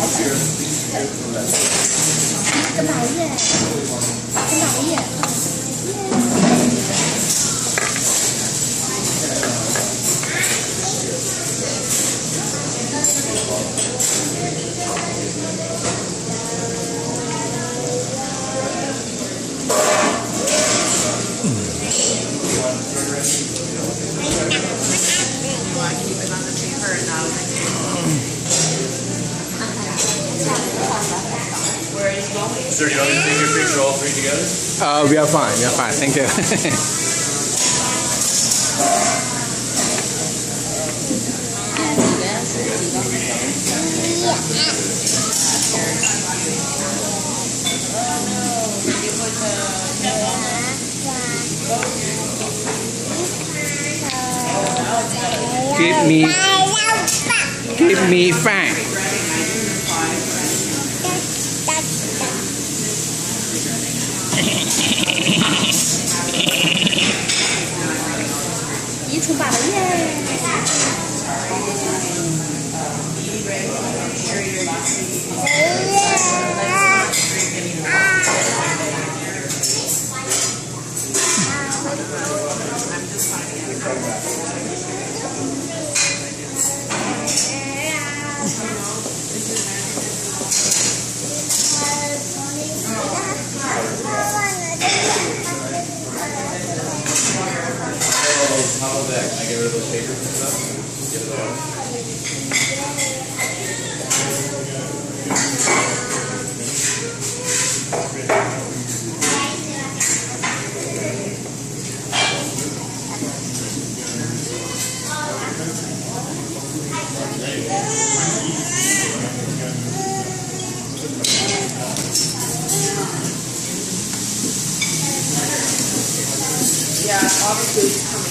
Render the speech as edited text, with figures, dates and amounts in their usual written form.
cái máy này, cái máy này. Sir, you don't need to take your picture all three together? We are fine. We are fine. Thank you. Give me fang. Ý chú bà đấy yeah. How about that? Can I get rid of those papers and stuff? Get it all. Yeah, obviously.